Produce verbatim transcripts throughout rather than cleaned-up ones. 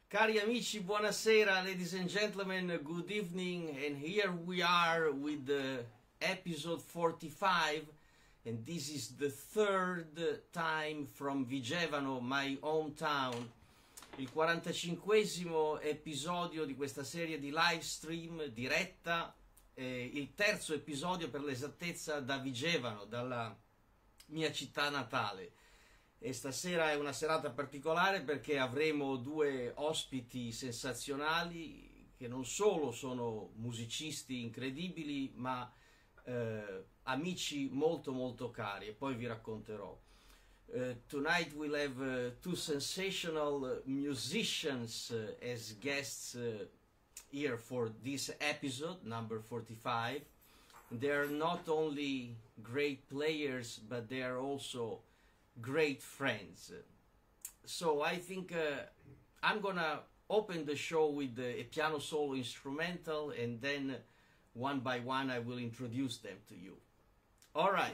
Cari amici, buonasera, ladies and gentlemen, good evening, and here we are with the episode forty-five, and this is the third time from Vigevano, my hometown, il quarantacinquesimo episodio di questa serie di live stream diretta, eh, il terzo episodio per l'esattezza da Vigevano, dalla mia città natale. E stasera è una serata particolare perché avremo due ospiti sensazionali che non solo sono musicisti incredibili, ma eh, amici molto molto cari, e poi vi racconterò. Uh, tonight we'll have uh, two sensational musicians uh, as guests uh, here for this episode, number forty-five. They are not only great players, but they are also great friends. So I think uh, I'm gonna open the show with uh, a piano solo instrumental, and then one by one I will introduce them to you. All right.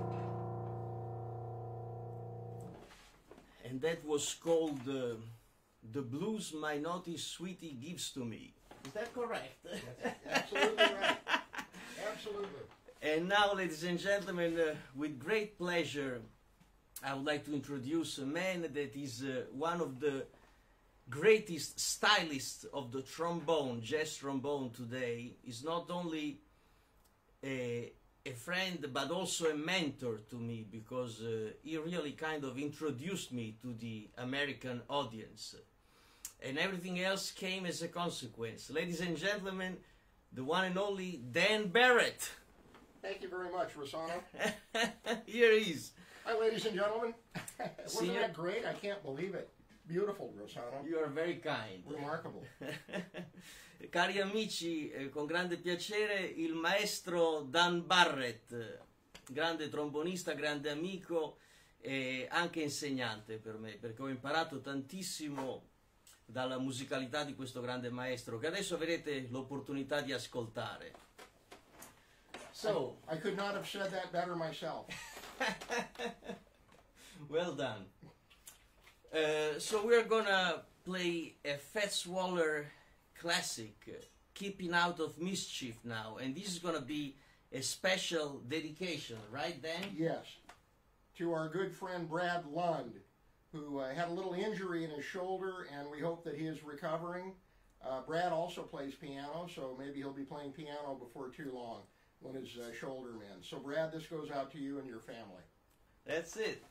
And that was called uh, The Blues My Naughty Sweetie Gives to Me. Is that correct? That's absolutely right. Absolutely. And now, ladies and gentlemen, uh, with great pleasure, I would like to introduce a man that is uh, one of the greatest stylists of the trombone, jazz trombone today. Is not only a, a friend, but also a mentor to me, because uh, he really kind of introduced me to the American audience. And everything else came as a consequence. Ladies and gentlemen, the one and only Dan Barrett. Thank you very much, Rossano. Here he is. Hi, ladies and gentlemen. Wasn't Senior? that great? I can't believe it. Beautiful, Rossano. You are very kind. Remarkable. Cari amici, eh, con grande piacere il maestro Dan Barrett, grande trombonista, grande amico e anche insegnante per me, perché ho imparato tantissimo dalla musicalità di questo grande maestro, che adesso avrete l'opportunità di ascoltare. So, I, I could not have said that better myself. well done. Uh, so we're gonna play a Fats Waller classic, uh, Keeping Out of Mischief now, and this is gonna be a special dedication, right, Dan? Yes. To our good friend Brad Lund, who uh, had a little injury in his shoulder, and we hope that he is recovering. Uh, Brad also plays piano, so maybe he'll be playing piano before too long when his uh, shoulder mends. So Brad, this goes out to you and your family. That's it.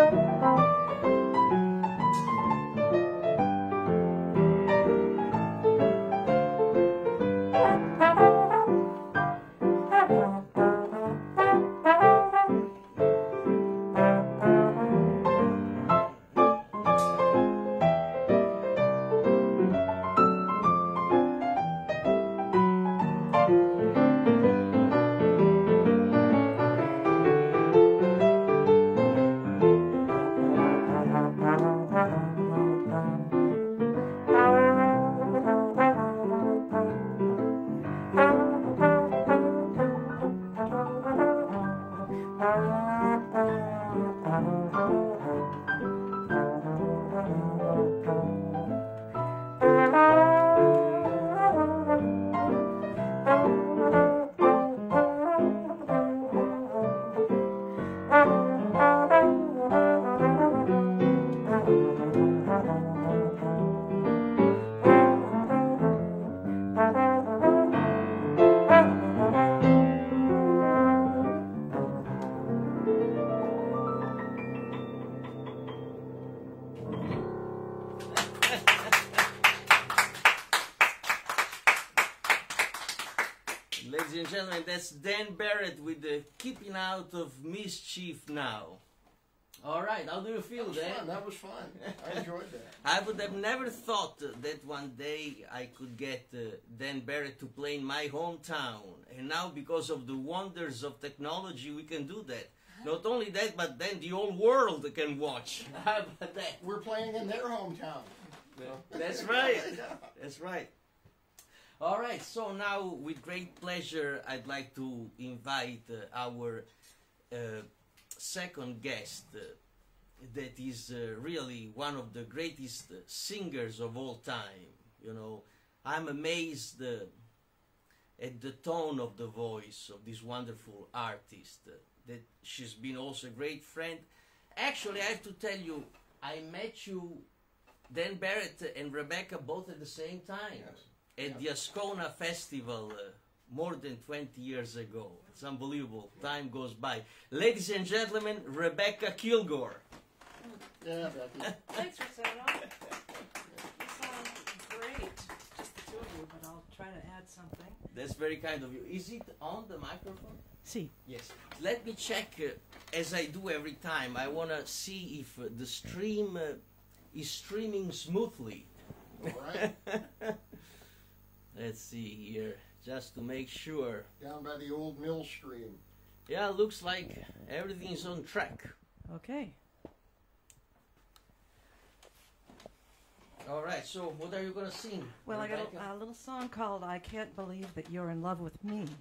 Ladies and gentlemen, that's Dan Barrett with the Keeping Out of Mischief Now. All right, how do you feel, That was Dan? fun. That was fun. I enjoyed that. I would have never thought that one day I could get uh, Dan Barrett to play in my hometown. And now, because of the wonders of technology, we can do that. Not only that, but then the whole world can watch. How about that? We're playing in their hometown. That's right. That's right. All right, so now, with great pleasure, I'd like to invite uh, our uh, second guest, uh, that is uh, really one of the greatest uh, singers of all time. You know, I'm amazed uh, at the tone of the voice of this wonderful artist, uh, that she's been also a great friend. Actually, I have to tell you, I met you, Dan Barrett and Rebecca, both at the same time. Yes. At the Ascona Festival uh, more than twenty years ago. It's unbelievable. Time goes by. Ladies and gentlemen, Rebecca Kilgore. Yeah, Becky. Thanks for saying that. You sound great. Just the two of you, but I'll try to add something. That's very kind of you. Is it on the microphone? See. Yes. Let me check, uh, as I do every time. I want to see if uh, the stream uh, is streaming smoothly. All right. Let's see here, just to make sure. Down by the old mill stream. Yeah, looks like everything is on track. Okay. All right, so what are you going to sing? Well, I got Rebecca? a, a little song called I Can't Believe That You're in Love With Me.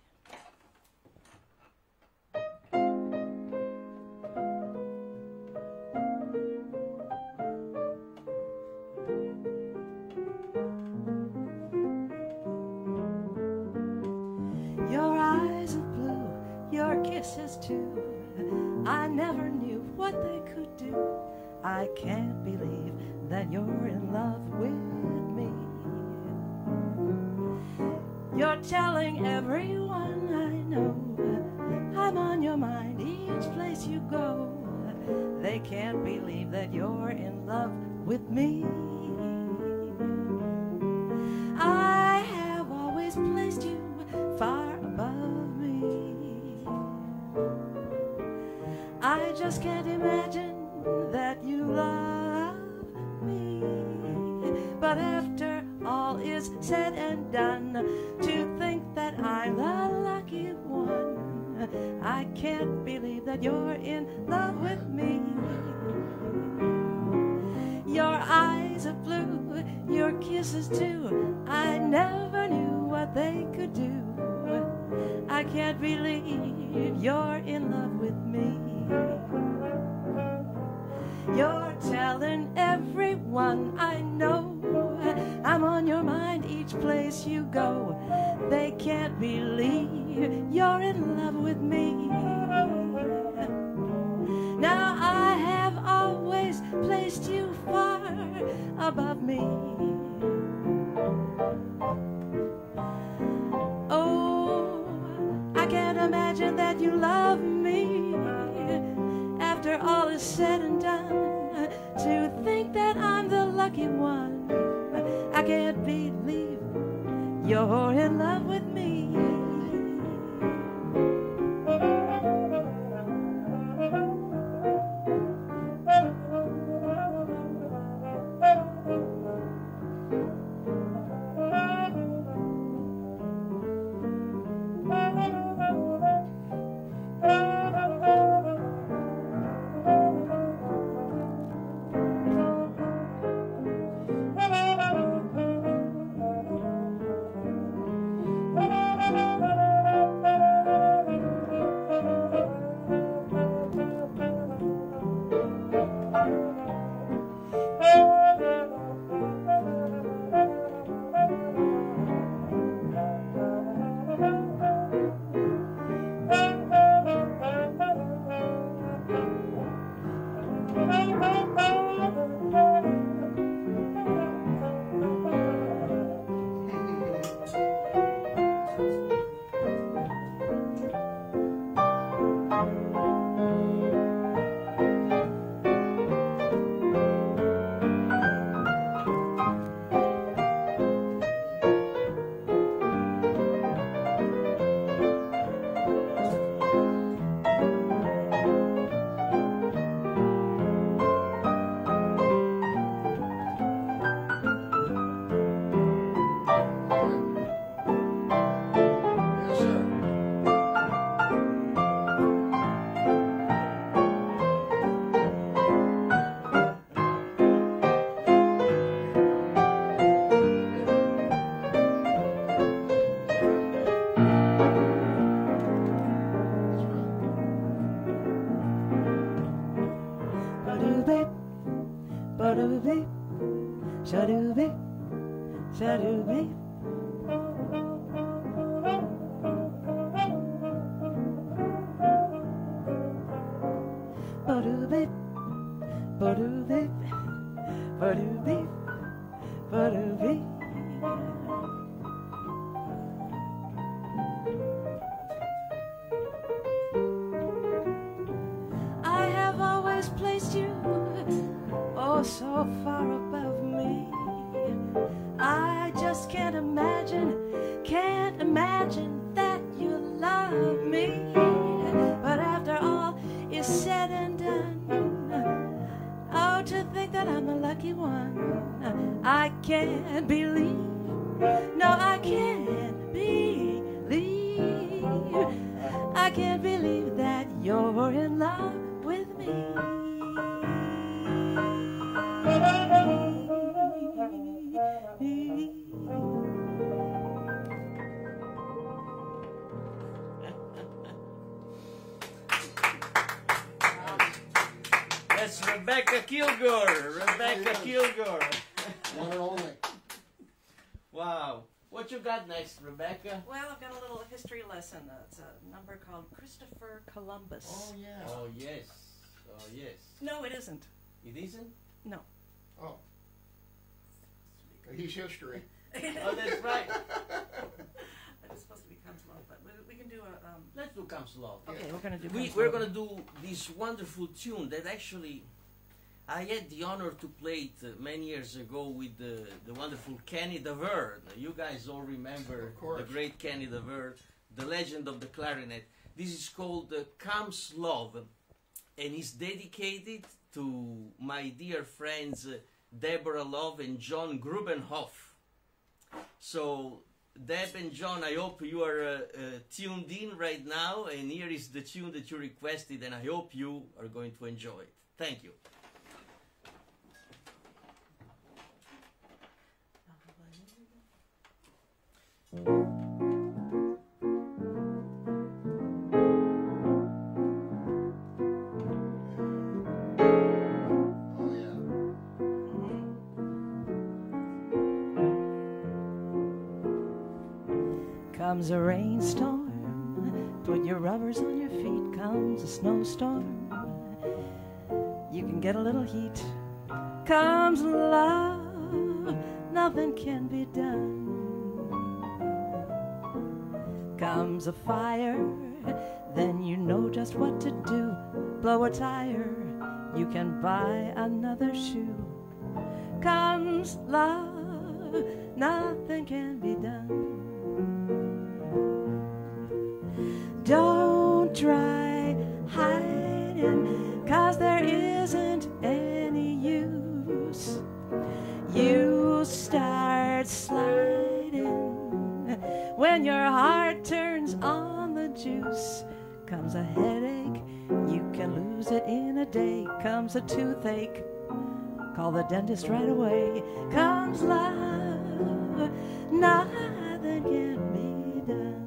Your eyes are blue, your kisses too. I never knew what they could do. I can't believe that you're in love with me. You're telling everyone I know I'm on your mind each place you go. They can't believe that you're in love with me. I have always placed you far above me. I just can't imagine that you love me. But after all is said and done, to think that I'm the lucky one, I can't believe that you're in love with me. Your eyes are blue, your kisses too. I never knew what they could do. I can't believe you're in love with me. You're telling everyone I know I'm on your mind each place you go. They can't believe you're in love with me. Now I have always placed you far above me. Oh, I can't imagine that you love me. After all is said and done, to think that I'm the lucky one. I can't believe you're in love with me. Shadooby, shadooby. Badooby, badooby, badooby, badooby. I have always placed you oh so far above me. I just can't imagine, can't imagine that you love me. But after all is said and done, oh, to think that I'm the lucky one. I can't believe, no, I can't believe, I can't believe that you're in love with me. That's Rebecca Kilgore. Rebecca Kilgore. One and only. Wow. What you got next, Rebecca? Well, I've got a little history lesson. It's a number called Christopher Columbus. Oh, yeah. Oh, yes. Oh, yes. No, it isn't. It isn't? No. Oh. He's history. Oh, that's right. It's supposed to be Comes Love, but we, we can do a... Um, Let's do Comes Love. okay, Yeah. we're going to do We, Comes we're Love. going to do this wonderful tune that actually I had the honor to play it uh, many years ago with the, the wonderful Kenny DeVere. You guys all remember Of course. the great Kenny DeVere, the legend of the clarinet. This is called uh, Comes Love, and it's dedicated to my dear friends uh, Deborah Love and John Grubenhoff. So, Deb and John, I hope you are uh, uh, tuned in right now, and here is the tune that you requested, and I hope you are going to enjoy it. Thank you. Oh, yeah. Comes a rainstorm, put your rubbers on your feet. Comes a snowstorm, you can get a little heat. Comes love, nothing can be done. Comes a fire, then you know just what to do. Blow a tire, you can buy another shoe. Comes love, nothing can be done. Don't try hiding, 'cause there isn't any use. You start sliding when your heart turns on the juice. Comes a headache, you can lose it in a day. Comes a toothache, call the dentist right away. Comes love, nothing can be done.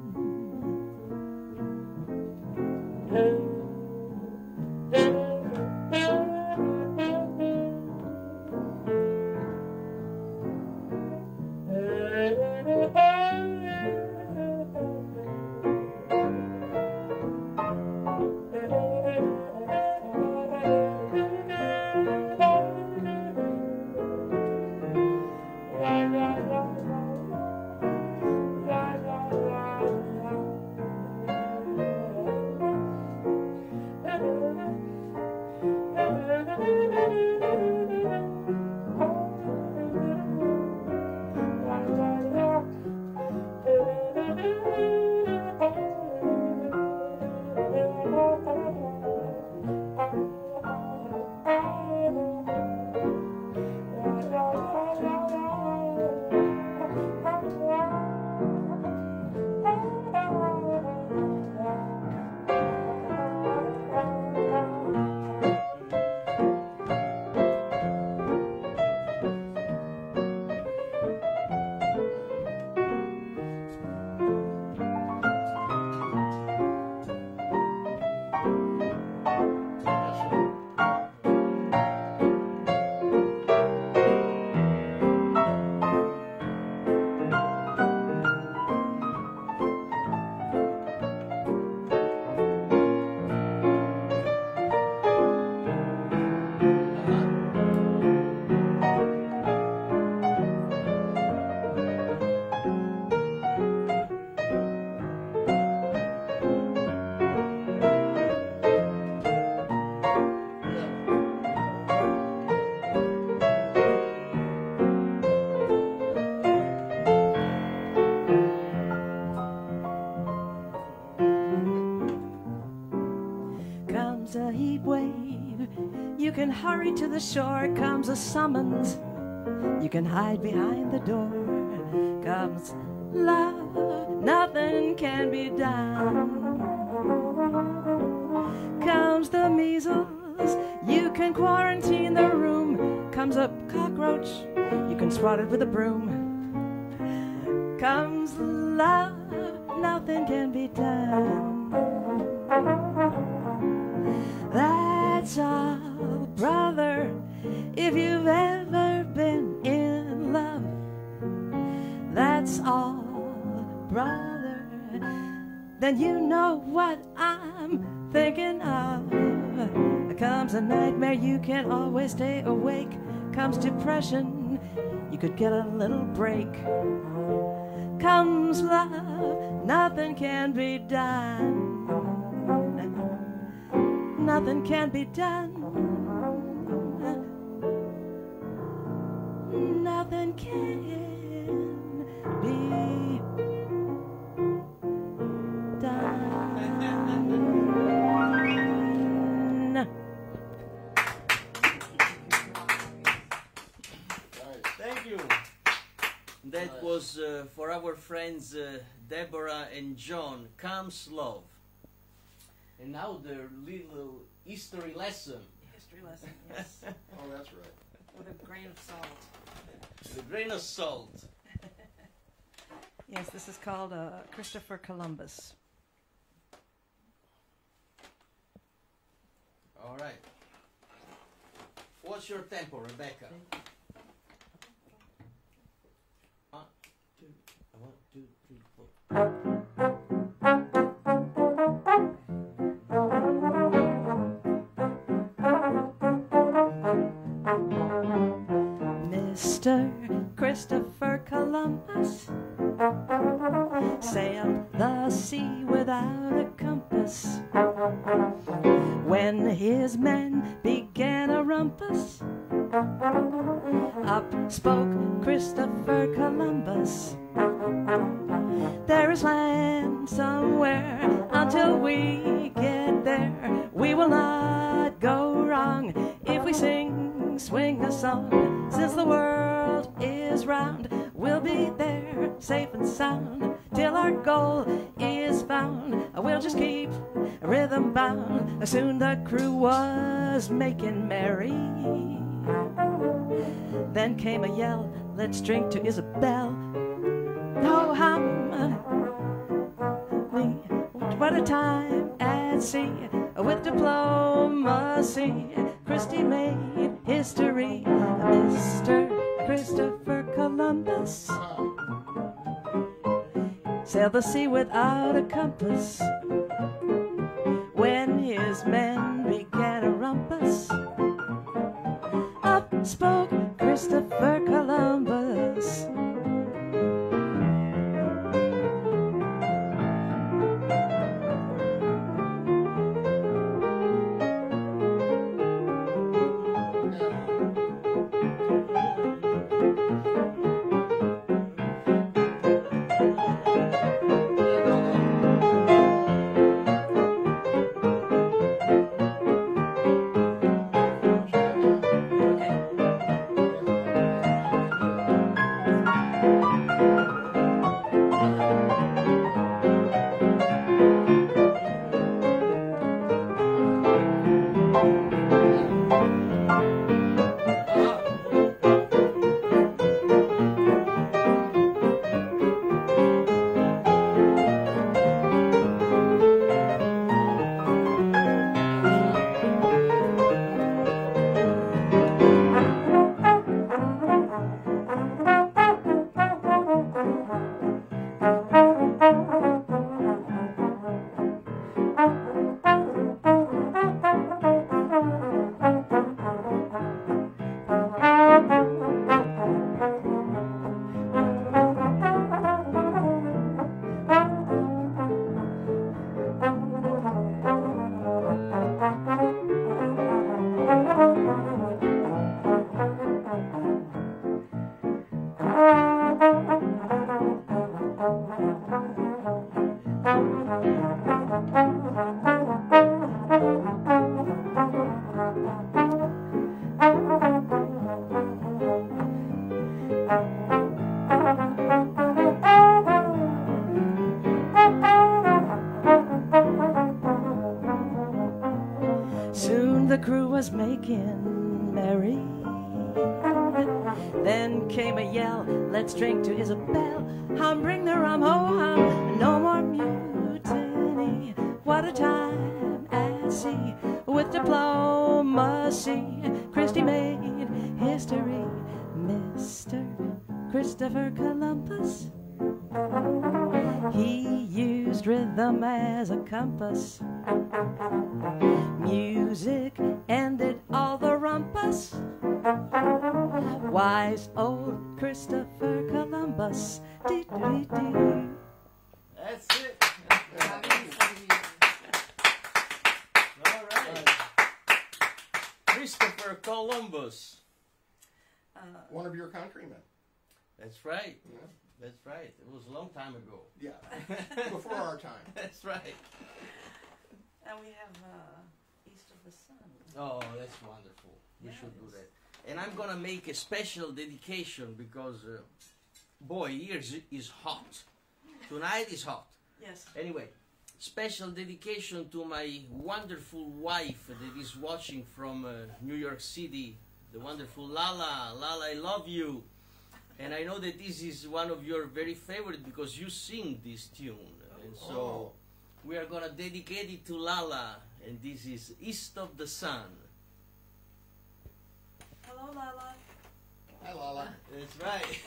A heat wave, you can hurry to the shore. Comes a summons, you can hide behind the door. Comes love, nothing can be done. Comes the measles, you can quarantine the room. Comes a cockroach, you can swat it with a broom. Comes love, nothing can be done. That's all, brother, if you've ever been in love. That's all, brother, then you know what I'm thinking of. Comes a nightmare, you can't always stay awake. Comes depression, you could get a little break. Comes love, nothing can be done. Nothing can be done. Nothing can be done. Thank you. That was uh, for our friends uh, Deborah and John. Comes love. And now the little history lesson. History lesson, yes. Oh, that's right. With a grain of salt. The grain of salt. Yes, this is called uh, Christopher Columbus. All right. What's your tempo, Rebecca? One, two, one, two, three, four. Mister Christopher Columbus sailed the sea without a compass. When his men began a rumpus, up spoke Christopher Columbus. There is land somewhere, until we get there, we will not go wrong if we sing, swing a song. Since the world is round, we'll be there safe and sound till our goal is found. We'll just keep rhythm bound. Soon the crew was making merry. Then came a yell, let's drink to Isabel. Oh, hum, what a time at sea. With diplomacy, Christie made history. Mister Christopher Columbus sailed the sea without a compass. When his men began a rumpus, up spoke Christopher Columbus. Soon the crew was making merry. Then came a yell, let's drink to Isabel. Hum, bring the rum, ho hum, no more mutiny. What a time at sea. With diplomacy, Christie made history. Mister Christopher Columbus, he used rhythm as a compass. Music ended all the rumpus. Wise old Christopher Columbus. Dee, dee, dee. That's it. All right. Christopher Columbus. Uh, One of your countrymen. That's right. Yeah. That's right. It was a long time ago. Yeah. Before our time. That's right. and we have uh, East of the Sun. Oh, that's wonderful. We Yeah, should it do is. that. And I'm gonna make a special dedication because, uh, boy, here is, is hot. Tonight is hot. Yes. Anyway, special dedication to my wonderful wife that is watching from uh, New York City, the wonderful Lala. Lala, I love you. And I know that this is one of your very favorite because you sing this tune. And so Oh. we are going to dedicate it to Lala. And this is East of the Sun. Hello, Lala. Hi, Lala. That's right.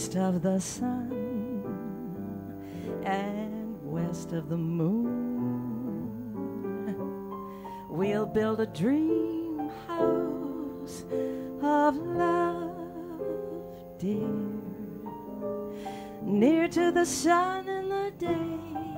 east of the sun and west of the moon. We'll build a dream house of love, dear, near to the sun in the day,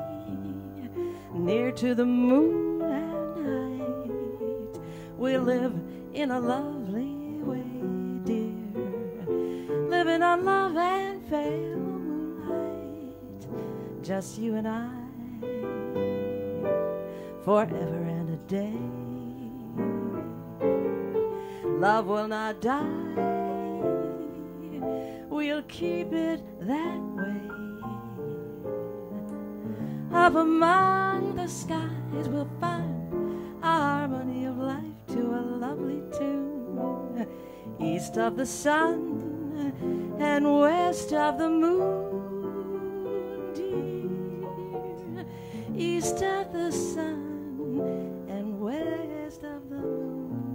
near to the moon at night. We'll live in a lovely way, dear, living on love and pale moonlight, just you and I, forever and a day. Love will not die, we'll keep it that way. Up among the skies we'll find a harmony of life to a lovely tune, east of the sun and west of the moon, dear, east of the sun and west of the moon.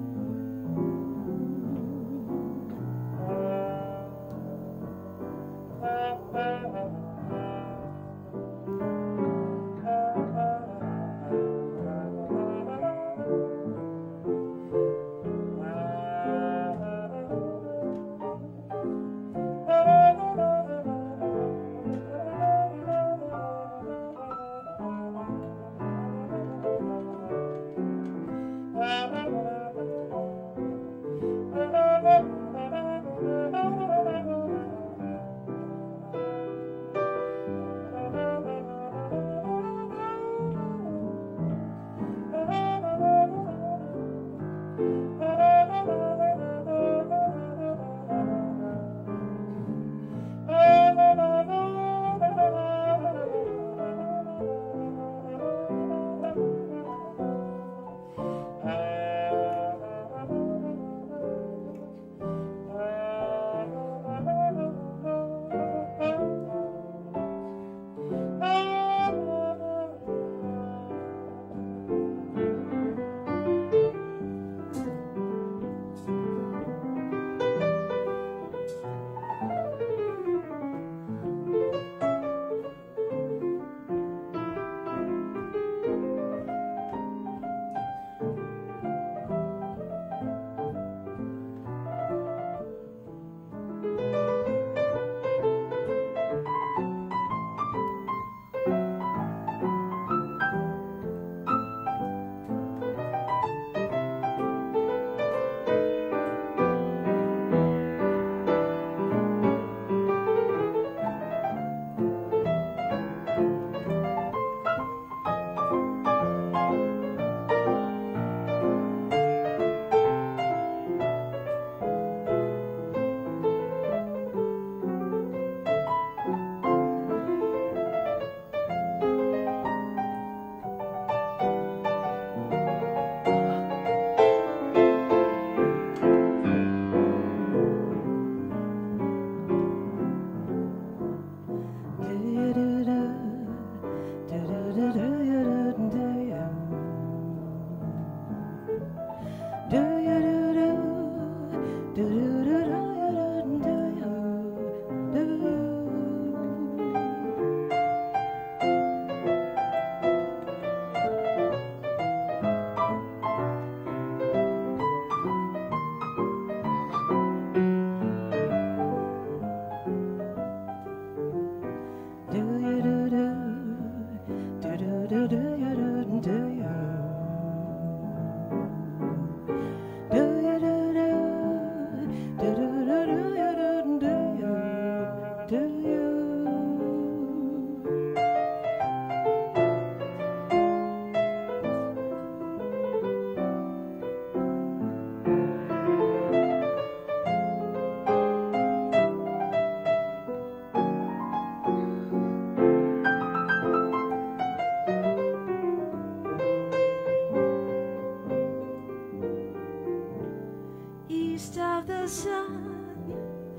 East of the sun,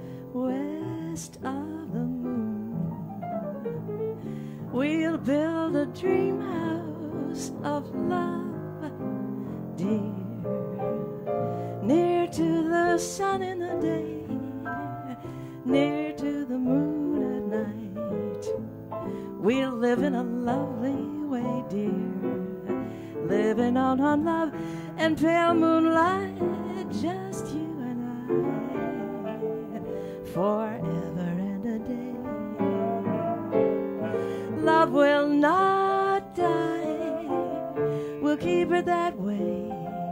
west of the moon, we'll build a dream house of love, dear, near to the sun in the day, near to the moon living a lovely way, dear. Living on on love and pale moonlight, just you and I, forever and a day. Love will not die, we'll keep it that way.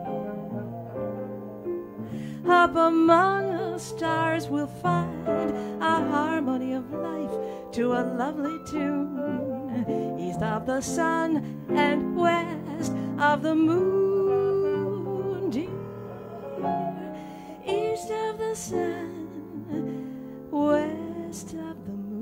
Up among the stars we'll find a harmony of life to a lovely tune, east of the sun and west of the moon, dear. East of the sun, west of the moon.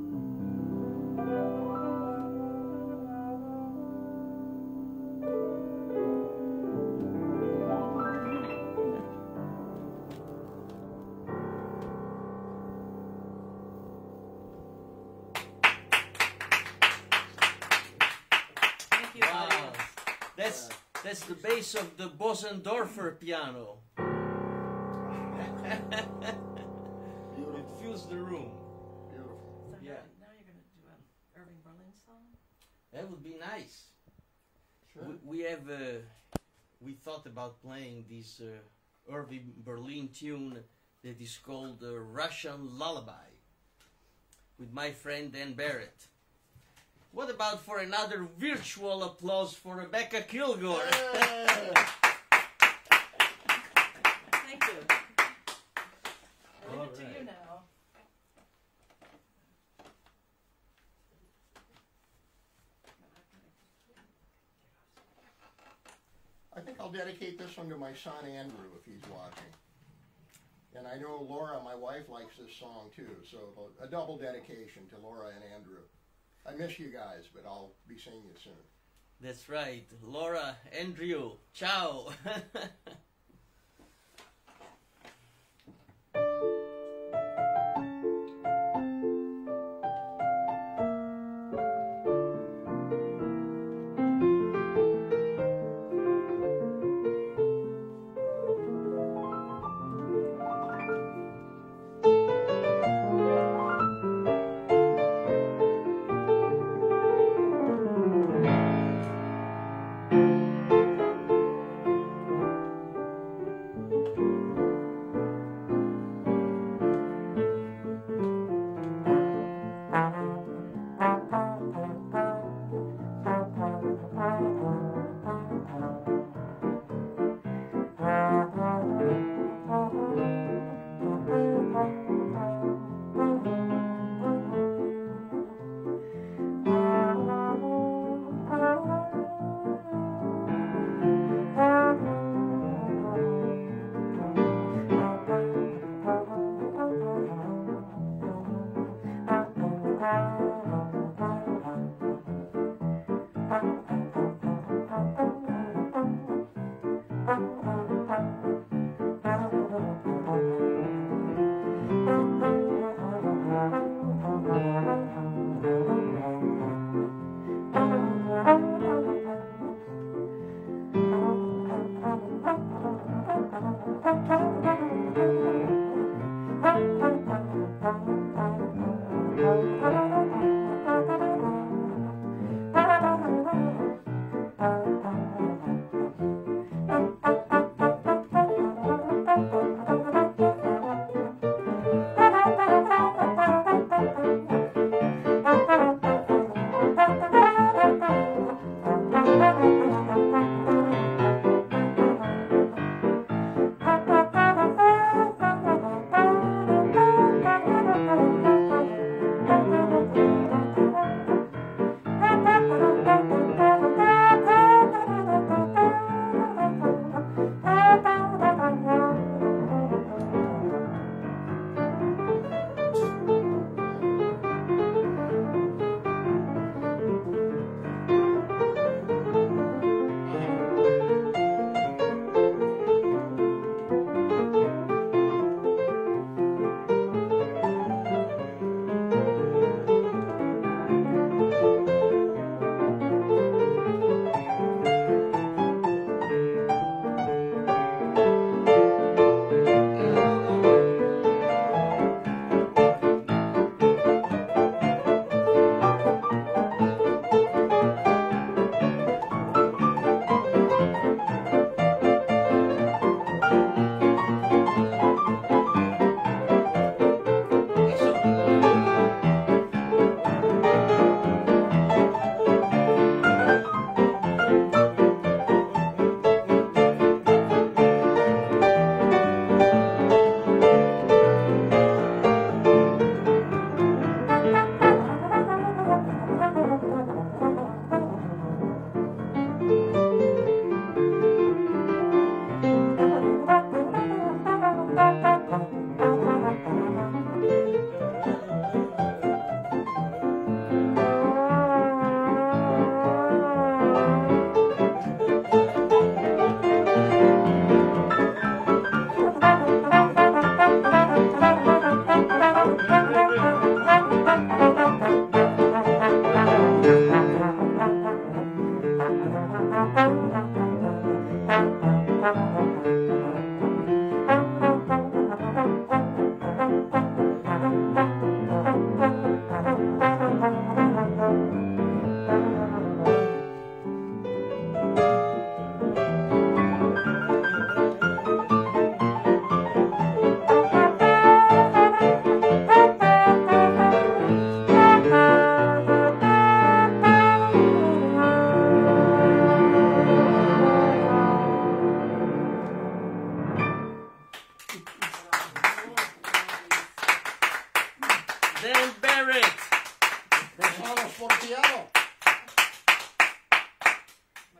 Wow. That's that's the bass of the Bosendorfer piano. Beautiful. It fills the room. Beautiful. So Yeah. now, now you're going to do an Irving Berlin song? That would be nice. Sure. We, we have uh, we thought about playing this uh, Irving Berlin tune that is called uh, Russian Lullaby with my friend Dan Barrett. What about for another virtual applause for Rebecca Kilgore? Thank you. I leave All it to right. you now. I think I'll dedicate this one to my son Andrew if he's watching. And I know Laura, my wife, likes this song too, so a double dedication to Laura and Andrew. I miss you guys, but I'll be seeing you soon. That's right. Laura, Andrew, ciao.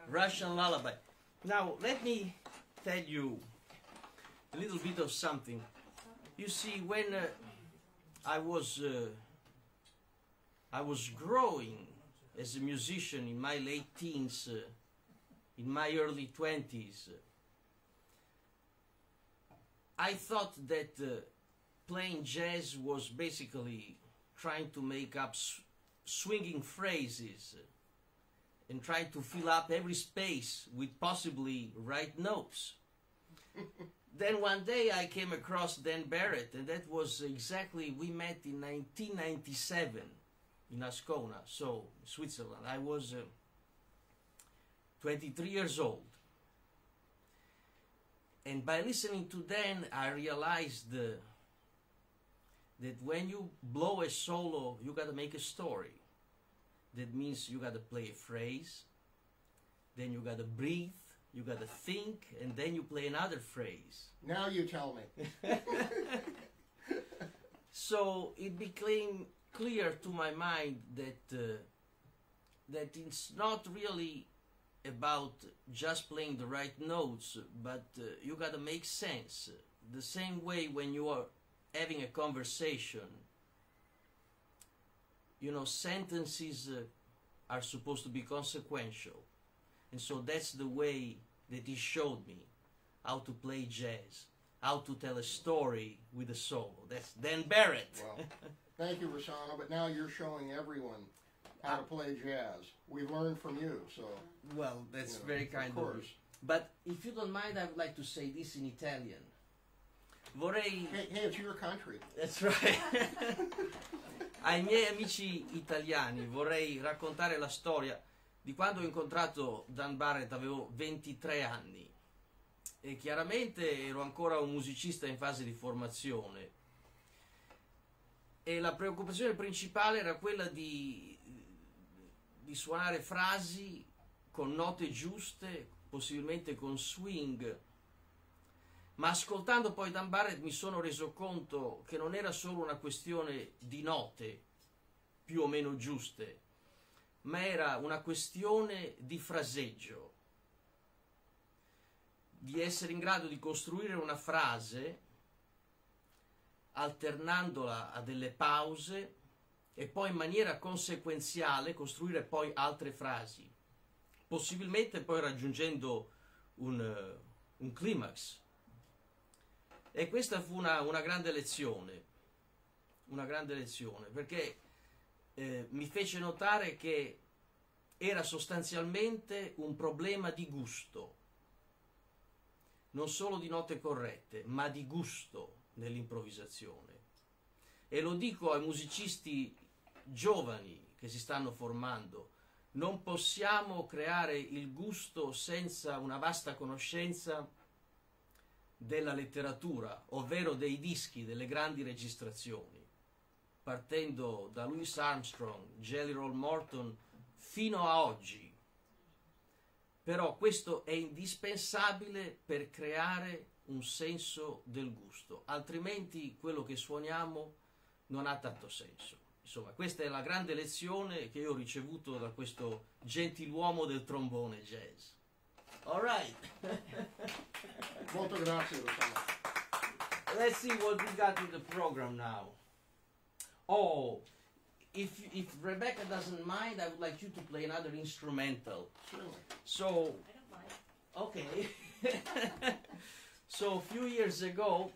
Russian lullaby. Now, let me tell you a little bit of something. You see, when uh, I was uh, I was growing as a musician in my late teens, uh, in my early twenties, uh, I thought that uh, playing jazz was basically trying to make up s swinging phrases uh, and trying to fill up every space with possibly right notes. Then one day I came across Dan Barrett, and that was exactly, we met in nineteen ninety-seven in Ascona, so Switzerland. I was uh, twenty-three years old. And by listening to Dan, I realized uh, that when you blow a solo, you gotta make a story. That means you gotta play a phrase, then you gotta breathe, you gotta think, and then you play another phrase. Now you tell me. So it became clear to my mind that uh, that it's not really about just playing the right notes, but uh, you gotta make sense. The same way when you are having a conversation, you know, sentences uh, are supposed to be consequential. And so that's the way that he showed me how to play jazz, how to tell a story with a solo. That's Dan Barrett. Well, thank you, Rossano, but now you're showing everyone how to play jazz. We learned from you, so... Well, that's you know, very kind of of, course. you. But if you don't mind, I would like to say this in Italian. Vorrei... Hey, hey, it's your country. That's right. Ai miei amici italiani vorrei raccontare la storia di quando ho incontrato Dan Barrett. Avevo ventitré anni e chiaramente ero ancora un musicista in fase di formazione, e la preoccupazione principale era quella di, di suonare frasi con note giuste, possibilmente con swing. Ma ascoltando poi Dan Barrett mi sono reso conto che non era solo una questione di note più o meno giuste, ma era una questione di fraseggio, di essere in grado di costruire una frase alternandola a delle pause e poi in maniera conseguenziale costruire poi altre frasi, possibilmente poi raggiungendo un, un climax. E questa fu una, una grande lezione, una grande lezione, perché eh, mi fece notare che era sostanzialmente un problema di gusto, non solo di note corrette, ma di gusto nell'improvvisazione. E lo dico ai musicisti giovani che si stanno formando: non possiamo creare il gusto senza una vasta conoscenza della letteratura, ovvero dei dischi, delle grandi registrazioni, partendo da Louis Armstrong, Jelly Roll Morton, fino a oggi. Però questo è indispensabile per creare un senso del gusto, altrimenti quello che suoniamo non ha tanto senso. Insomma, questa è la grande lezione che io ho ricevuto da questo gentiluomo del trombone jazz. All right. Molto grazie, Rossano. Let's see what we got in the program now. Oh, if if Rebecca doesn't mind, I would like you to play another instrumental. Certainly. So, I don't mind. okay. So a few years ago,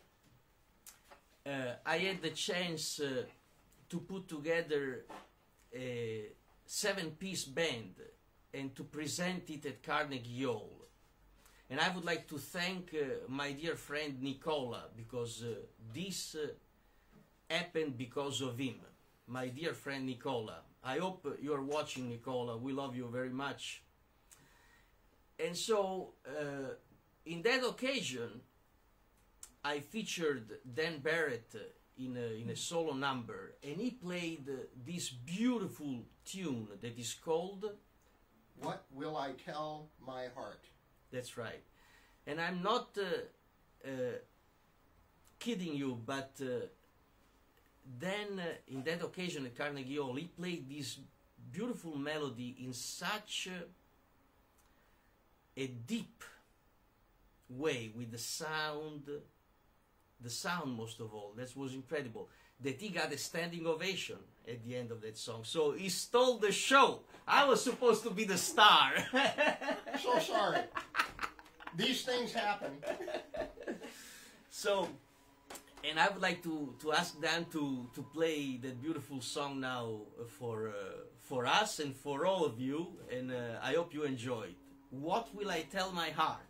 uh, I had the chance uh, to put together a seven-piece band and to present it at Carnegie Hall. And I would like to thank uh, my dear friend Nicola, because uh, this uh, happened because of him. My dear friend Nicola. I hope you're watching, Nicola. We love you very much. And so, uh, in that occasion, I featured Dan Barrett in a, in a solo number, and he played uh, this beautiful tune that is called What Will I Tell My Heart? That's right. And I'm not uh, uh, kidding you, but uh, then uh, in that occasion at Carnegie Hall, he played this beautiful melody in such uh, a deep way with the sound, the sound most of all. That was incredible. That he got a standing ovation at the end of that song. So he stole the show. I was supposed to be the star. So sorry. These things happen. So, and I would like to, to ask Dan to, to play that beautiful song now for uh, for us and for all of you, and uh, I hope you enjoy it. What Will I Tell My Heart?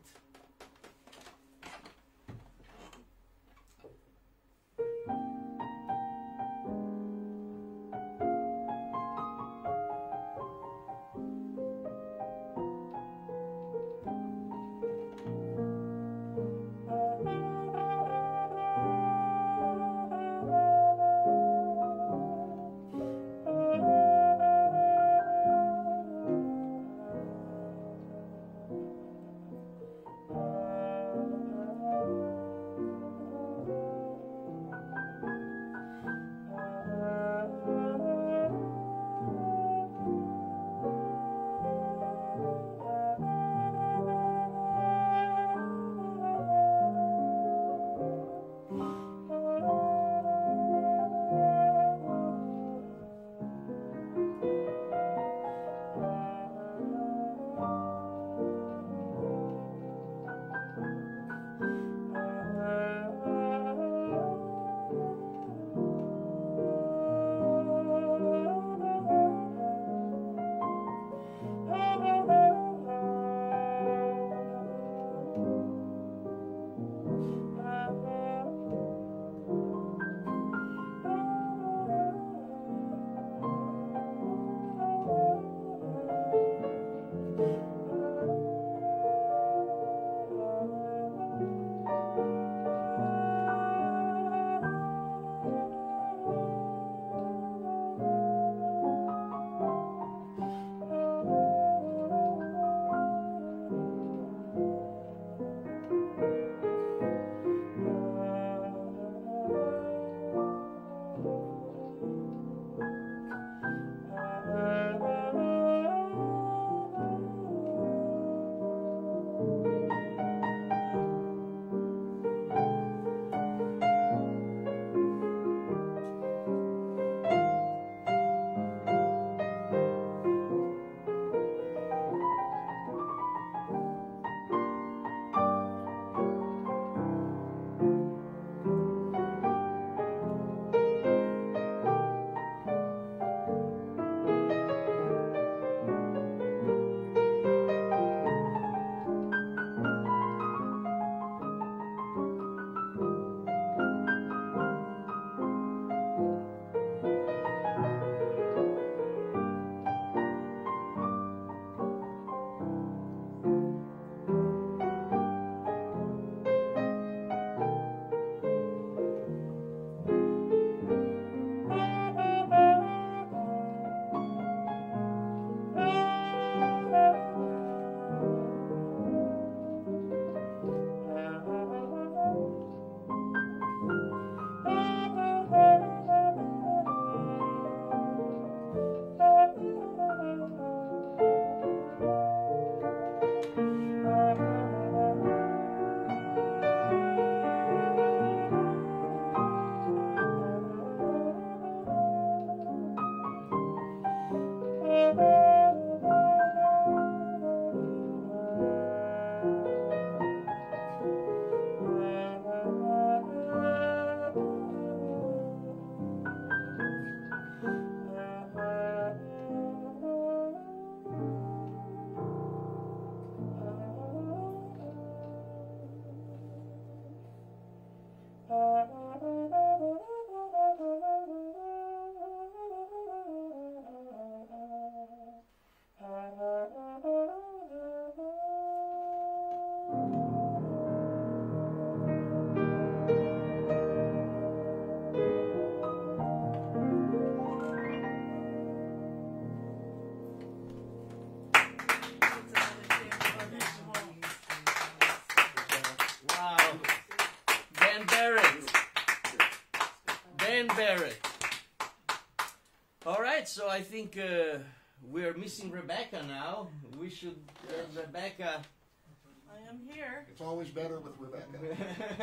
Barrett. All right, so I think uh, we're missing Rebecca now. We should get Rebecca I am here. It's always better with Rebecca. Okay,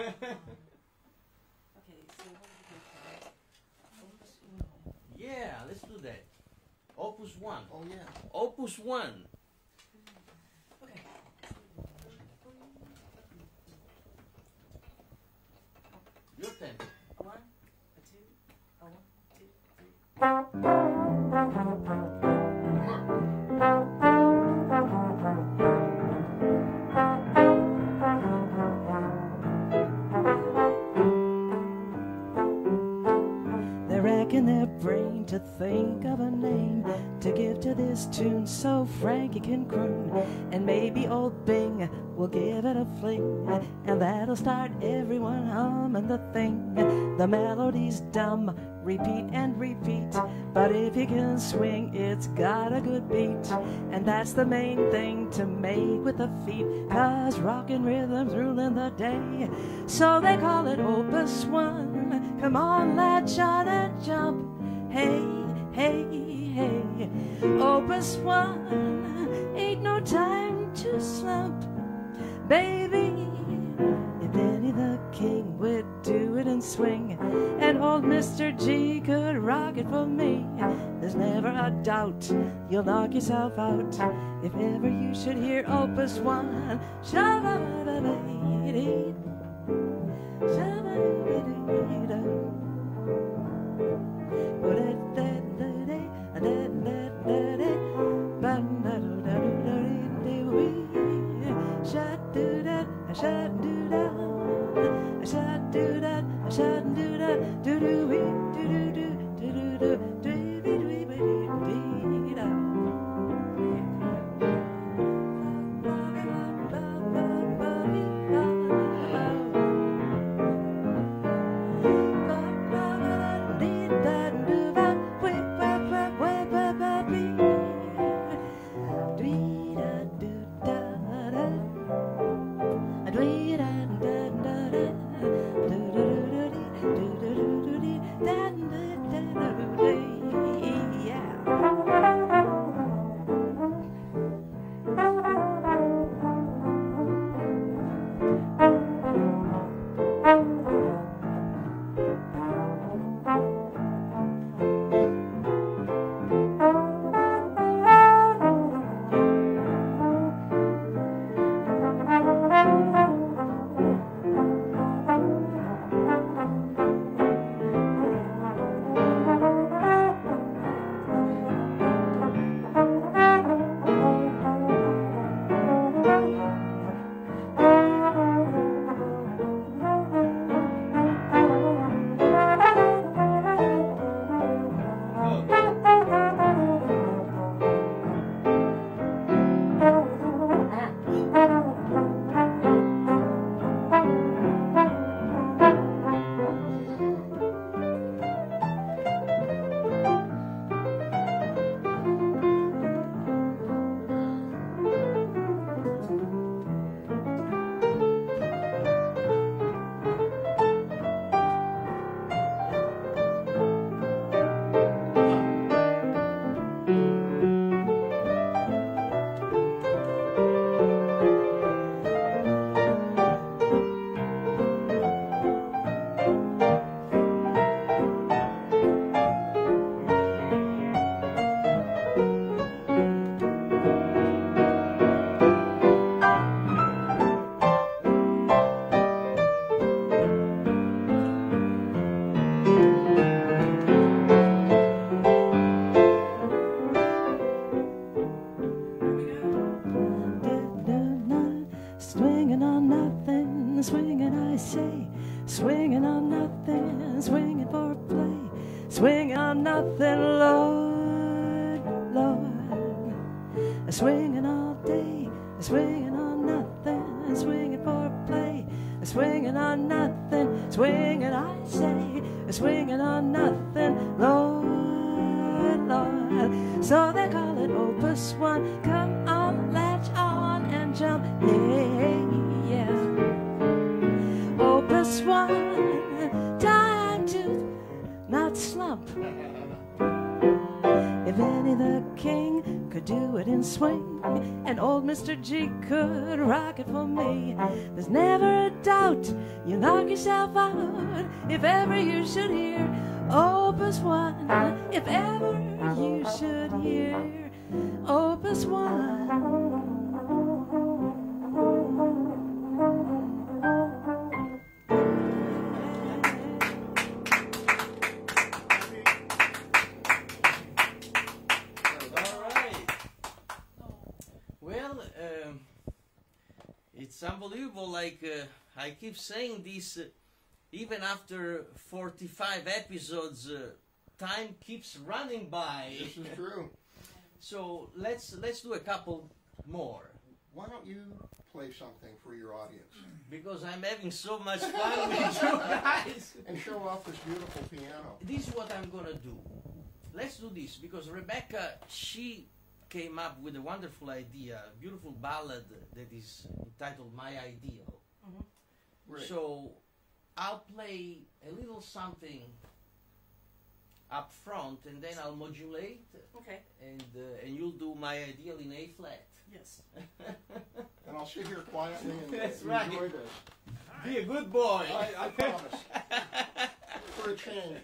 so what do we Yeah, let's do that. Opus one. Oh, yeah. Opus one. Okay. Your turn. A one, a two, a one, two, three. They're racking their brain to think of a name to give to this tune so Frankie can croon. And maybe old Bing will give it a fling, and that'll start everyone humming the thing. The melody's dumb, repeat and repeat, but if you can swing, it's got a good beat. And that's the main thing to make with the feet, 'cause rockin' rhythm's ruling the day. So they call it Opus One. Come on, latch on and jump. Hey, hey, hey. Opus One, ain't no time to slump. Baby, if Benny the King would do it and swing, and old Mister G could rock it for me, there's never a doubt you'll knock yourself out if ever you should hear Opus One. Shabba-ba-ba-ba-dee, shabba-dee-dee-dee-da. Da-da-da-da-dee, da-da-da-da-dee, ba-da-da-da-da-dee-dee-wee. Sha-doo-da, sha-doo-da, sha-doo-da, sha-doo-da, doo-doo-wee, doo-doo-doo, doo-doo-doo, doo-doo-doo-doo-doo-doo-doo-doo. Swinging on nothing, swinging I say, swinging on nothing, swinging for play, swinging on nothing, Lord, Lord, swinging all day, swinging on nothing, swinging for play, swinging on nothing, swinging I say, swinging on nothing, Lord, Lord. So they call it Opus One. Come on, latch on and jump, yeah, yeah. Opus One, time to not slump. If Benny the King could do it in swing, and old Mister G could rock it for me. There's never a doubt you knock yourself out if ever you should hear Opus One. If ever you should hear Opus One. It's unbelievable, like uh, I keep saying this, uh, even after forty-five episodes, uh, time keeps running by. This is true. So let's let's do a couple more. Why don't you play something for your audience? Because I'm having so much fun with you guys. And show off this beautiful piano. This is what I'm gonna do. Let's do this, because Rebecca, she came up with a wonderful idea, a beautiful ballad that is entitled My Ideal. Mm-hmm. Great. So I'll play a little something up front, and then I'll modulate, Okay. and uh, and you'll do My Ideal in A flat. Yes. And I'll sit here quietly and That's enjoy right. this. Be a good boy. I, I promise. For a change.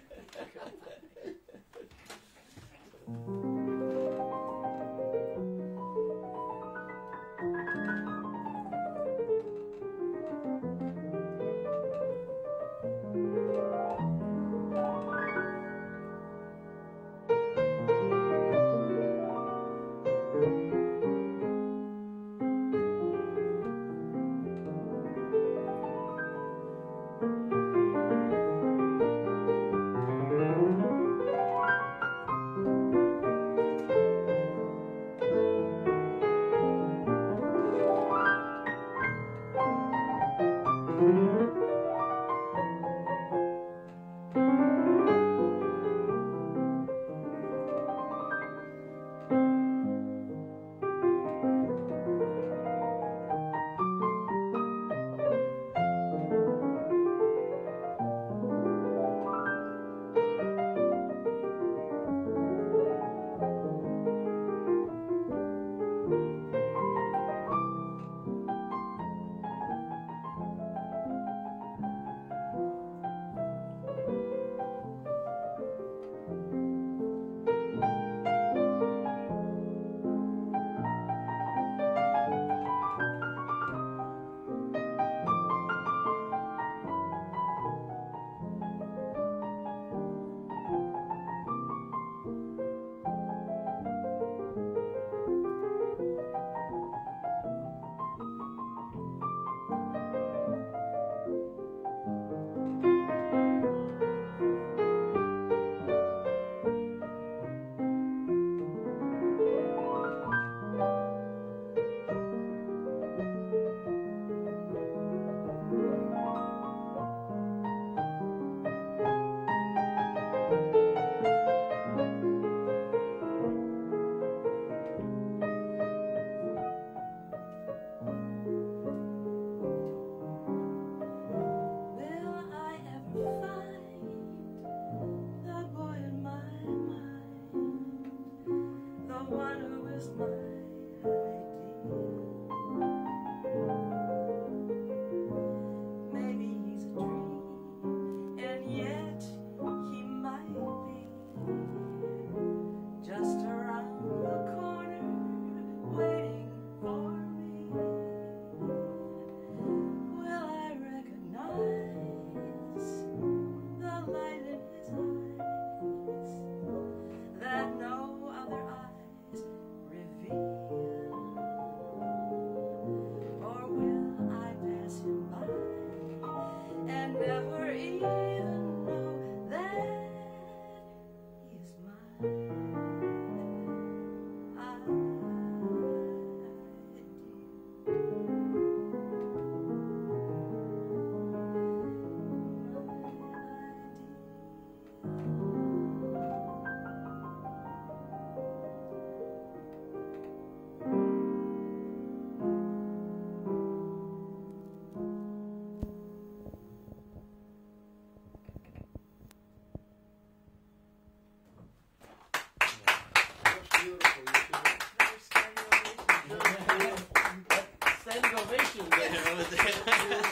over there. I may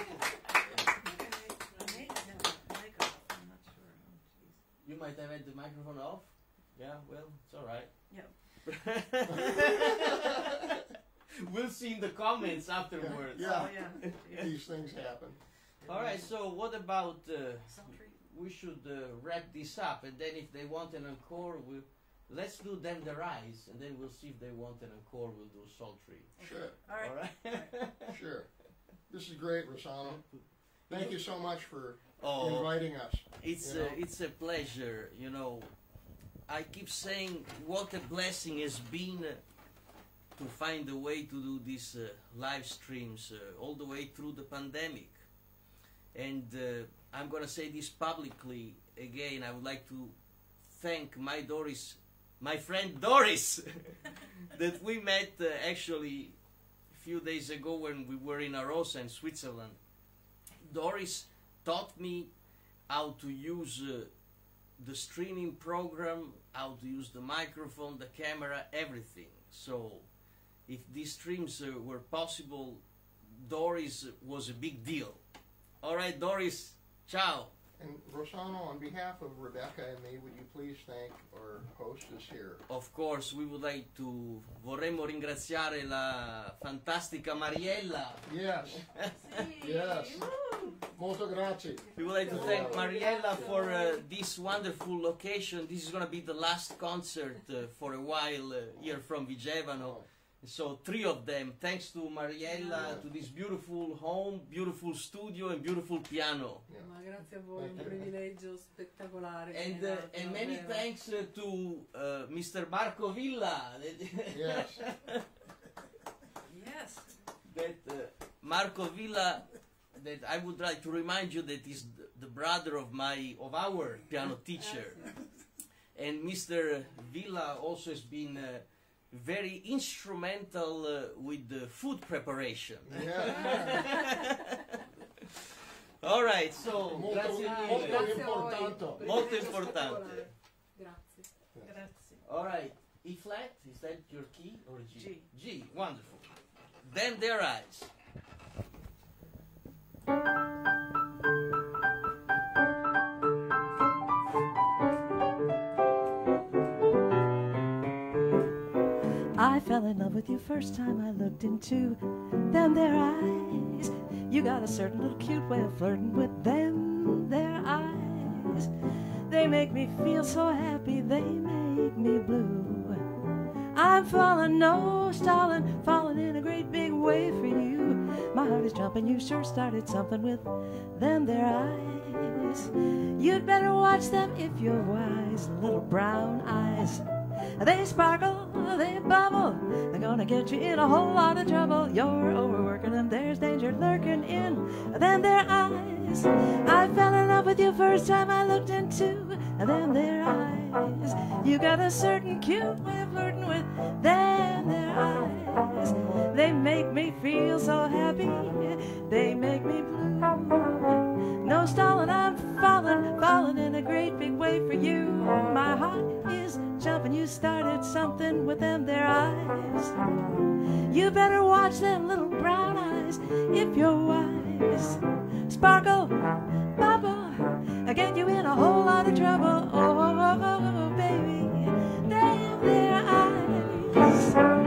have a mic off, I'm not sure. Oh, jeez. You might have had the microphone off. Yeah, well, it's all right. Yep. We'll see in the comments afterwards. Yeah. Oh, yeah. Yeah. These things happen. All right. So what about? Uh, Sultry. we should uh, wrap this up, and then if they want an encore, we'll let's do them the rise, and then we'll see if they want an encore. We'll do sultry. Sure, All right. All right. sure. This is great, Rossano. Thank you so much for Oh, inviting us. it's You a, know? it's a pleasure. You know, I keep saying what a blessing has been uh, to find a way to do these uh, live streams uh, all the way through the pandemic. And uh, I'm going to say this publicly again. I would like to thank my Doris, my friend Doris, that we met uh, actually a few days ago when we were in Arosa in Switzerland. Doris taught me how to use uh, the streaming program, how to use the microphone, the camera, everything. So if these streams uh, were possible, Doris was a big deal. All right, Doris, ciao. And Rossano, on behalf of Rebecca and me, would you please thank our hostess here? Of course, we would like to, vorremmo ringraziare la fantastica Mariella. Yes, yes. Molto grazie. We would like to thank Mariella for uh, this wonderful location. This is going to be the last concert uh, for a while uh, here from Vigevano. So three of them, thanks to Mariella, to this beautiful home, beautiful studio and beautiful piano. Yeah. Ma grazie a voi, è un privilegio spettacolare. che And, mi uh, date, and many davvero. thanks uh, to uh, Mister Marco Villa. Yes. Yes. that uh, Marco Villa, that I would like to remind you that is the, the brother of my of our piano teacher, and Mister Villa also has been uh, very instrumental uh, with the food preparation. Yeah. All right, so Molto, grazie molto mille. Grazie a voi, importante. Molto privilegio importante. spettacolare. Grazie. Grazie. All right, E flat, is that your key or G? G. G, wonderful. Then their eyes. I fell in love with you first time I looked into them their eyes. You got a certain little cute way of flirting with them their eyes. They make me feel so happy, they make me blue. I'm falling, no stalling, falling in a great big way for you. My heart is jumping, you sure started something with them their eyes. You'd better watch them if you're wise, little brown eyes. They sparkle, they bubble, they're gonna get you in a whole lot of trouble. You're overworking them, there's danger lurking in them their eyes. I fell in love with you first time I looked into them their eyes. You got a certain cute way of flirting with them their eyes. They make me feel so happy, they make me blue. No stalling, I'm falling, falling in a great big way for you. My heart is jumping, you started something with them their eyes. You better watch them little brown eyes if you're wise. Sparkle, bubble, I get you in a whole lot of trouble. Oh, oh, oh, oh baby, damn their eyes.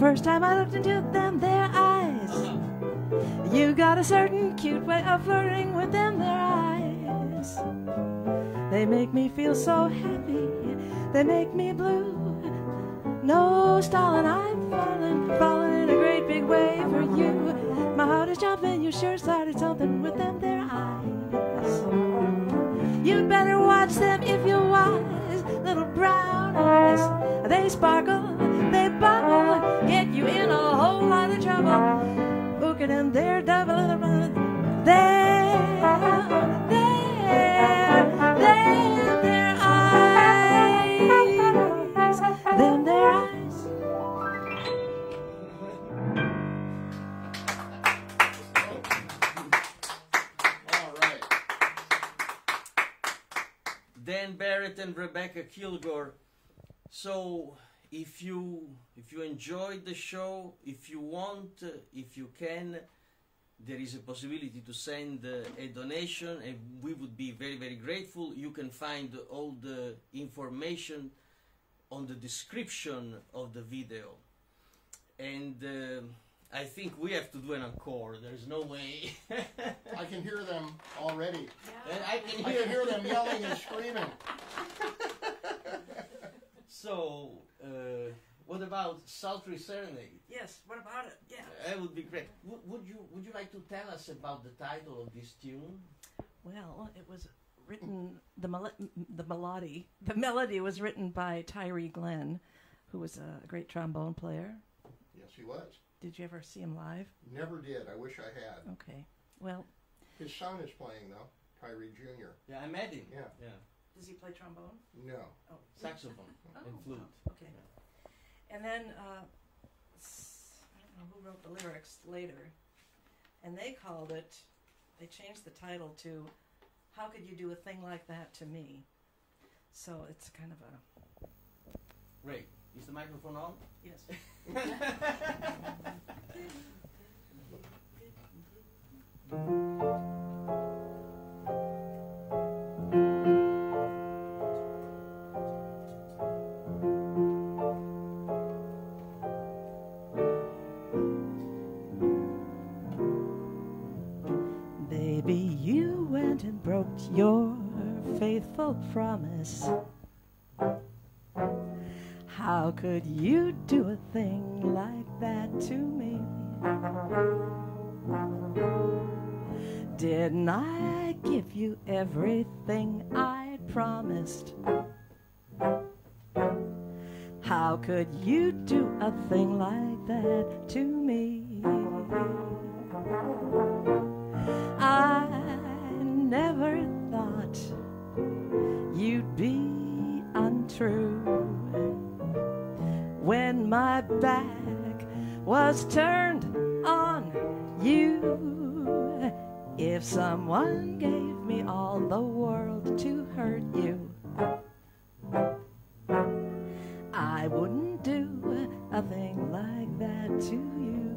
first time I looked into them, their eyes. You got a certain cute way of flirting with them, their eyes. They make me feel so happy, they make me blue. No stalling, I'm falling, falling in a great big way for you. My heart is jumping, you sure started something with them, their eyes. You'd better watch them if you're wise, little brown eyes. They sparkle, they bubble, get you in a whole lot of trouble. Look at them, they're double, there, there, there, their eyes, them, their eyes. All right. Dan Barrett and Rebecca Kilgore. So if you if you enjoyed the show, if you want, uh, if you can, there is a possibility to send uh, a donation, and we would be very very grateful. You can find all the information on the description of the video. And uh, I think we have to do an encore. There's no way. I can hear them already. And I can I hear, can hear them yelling and screaming. So, uh, what about Sultry Serenade? Yes, what about it? Yeah. That would be great. W would you Would you like to tell us about the title of this tune? Well, it was written, the mel the melody, the melody was written by Tyree Glenn, who was a great trombone player. Yes, he was. Did you ever see him live? Never did. I wish I had. Okay. Well, His son is playing, though, Tyree Junior Yeah, I met him. Yeah. Yeah. does he play trombone? No. Oh, Saxophone and flute. okay. And then, uh, s- I don't know who wrote the lyrics later, and they called it, they changed the title to, How Could You Do a Thing Like That to Me? So it's kind of a, Great. Is the microphone on? yes. Baby, you went and broke your faithful promise. How could you do a thing like that to me? Didn't I give you everything I promised? How could you do a thing like that to me? I never thought you'd be untrue when my back was turned on you. If someone gave me all the world to hurt you, I wouldn't do a thing like that to you.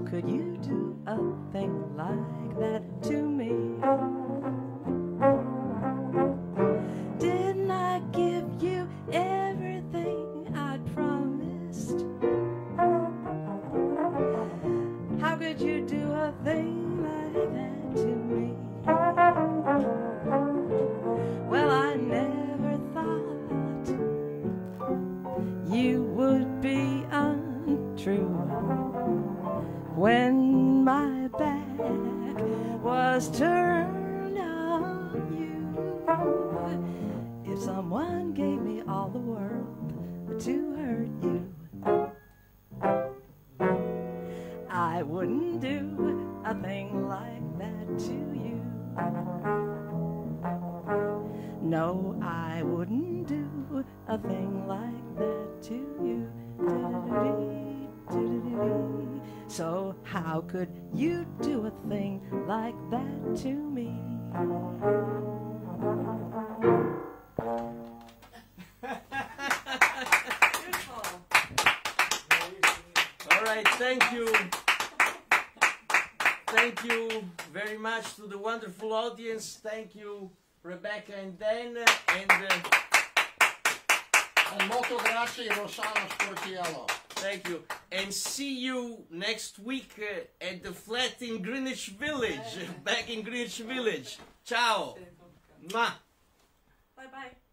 could you do a thing like that to me? Didn't I give you everything I'd promised? How could you do a thing like that to me? Well, I never thought you would be untrue when my back was turned on you. If someone gave me all the world to hurt you, I wouldn't do a thing like that to you. No, I wouldn't do a thing like that to you. So how could you do a thing like that to me? All right, thank you. Thank you very much to the wonderful audience. Thank you, Rebecca and Dan. And uh, And molto grazie, Rossano Sportiello. thank you. And see you next week uh, at the flat in Greenwich Village. Back in Greenwich Village. Ciao. Mwah. Bye bye.